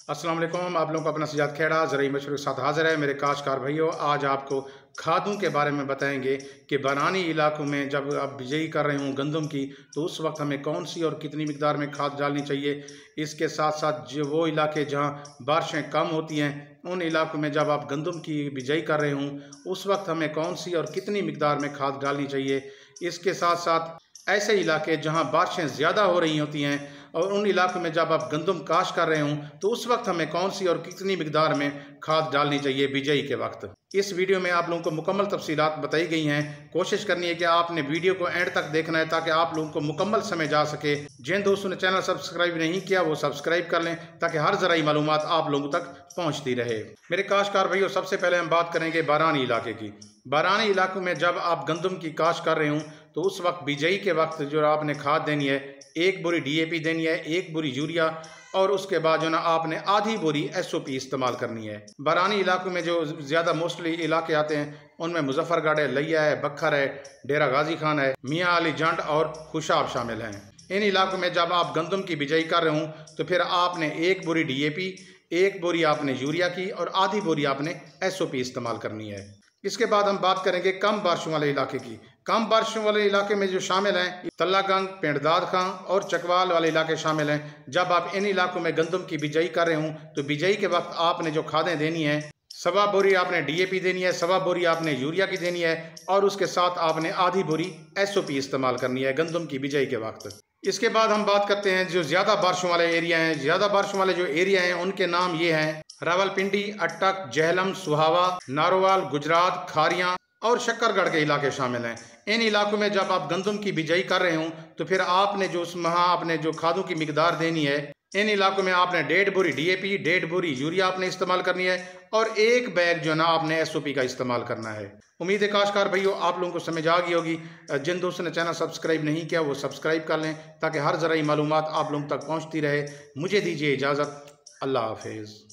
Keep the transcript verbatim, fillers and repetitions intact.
अस्सलाम वालेकुम। आप लोगों को अपना सजाद खेड़ा ज़रूरी मशवरे के साथ हाज़िर है। मेरे काश्तकार भाइयों, आज आपको खादों के बारे में बताएंगे कि बारानी इलाकों में जब आप बिजाई कर रहे हों गंदम की, तो उस वक्त हमें कौन सी और कितनी मिकदार में खाद डालनी चाहिए। इसके साथ साथ जो वो इलाके जहाँ बारिशें कम होती हैं, उन इलाकों में जब आप गंदम की बिजाई कर रहे हों उस वक्त हमें कौन सी और कितनी मिकदार में खाद डालनी चाहिए। इसके साथ साथ ऐसे इलाके जहां बारिशें ज़्यादा हो रही होती हैं और उन इलाकों में जब आप गंदम काश कर रहे हों तो उस वक्त हमें कौन सी और कितनी मिकदार में खाद डालनी चाहिए बिजाई के वक्त। इस वीडियो में आप लोगों को मुकम्मल तफसीलात बताई गई हैं। कोशिश करनी है कि आपने वीडियो को एंड तक देखना है ताकि आप लोगों को मुकम्मल समझ आ सके। जिन दोस्तों ने चैनल सब्सक्राइब नहीं किया वो सब्सक्राइब कर लें ताकि हर ज़राई मालूमात आप लोगों तक पहुँचती रहे। मेरे काश्तकार भाइयों, सबसे पहले हम बात करेंगे बारानी इलाके की। बारानी इलाकों में जब आप गंदम की काश कर रहे हों तो उस वक्त बिजाई के वक्त जो आपने खाद देनी है, एक बोरी डीएपी देनी है, एक बोरी यूरिया और उसके बाद जो ना आपने आधी बोरी एसओपी इस्तेमाल करनी है। बारानी इलाकों में जो ज़्यादा मोस्टली इलाके आते हैं उनमें मुजफ्फरगढ़ है, लिया है, बखर है, डेरा गाजी खान है, मियाँ अली जंड और खुशाब शामिल हैं। इन इलाकों में जब आप गंदम की बिजाई कर रहे हों तो फिर आपने एक बोरी डीएपी, एक बोरी आपने यूरिया की और आधी बोरी आपने एसओपी इस्तेमाल करनी है। इसके बाद हम बात करेंगे कम बारिशों वाले इलाके की। कम बारिशों वाले इलाके में जो शामिल हैं तल्लागंग, पिंडदाद खां और चकवाल वाले इलाके शामिल हैं। जब आप इन इलाकों में गंदम की बिजाई कर रहे हों तो बिजाई के वक्त आपने जो खादें देनी है, सवा बोरी आपने डीएपी देनी है, सवा बोरी आपने यूरिया की देनी है और उसके साथ आपने आधी बोरी एसओपी इस्तेमाल करनी है गंदम की बिजाई के वक्त। इसके बाद हम बात करते हैं जो ज़्यादा बारिशों वाले एरिया हैं। ज़्यादा बारिशों वाले जो एरिया हैं उनके नाम ये हैं: रावलपिंडी, अटक, जहलम, सुहावा, नारोवाल, गुजरात, खारियां और शक्करगढ़ के इलाके शामिल हैं। इन इलाकों में जब आप गंदम की बिजाई कर रहे हों तो फिर आपने जो उस माह आपने जो खादों की मिकदार देनी है, इन इलाकों में आपने डेढ़ बोरी डीएपी, डेढ़ बोरी यूरिया आपने इस्तेमाल करनी है और एक बैग जो ना आपने एसओपी का इस्तेमाल करना है। उम्मीद है काश्तकार भाइयों आप लोगों को समझ आ गई होगी। जिन दोस्तों ने चैनल सब्सक्राइब नहीं किया वो सब्सक्राइब कर लें ताकि हर ज़राई मालूमात आप लोगों तक पहुँचती रहे। मुझे दीजिए इजाज़त। अल्लाह हाफिज़।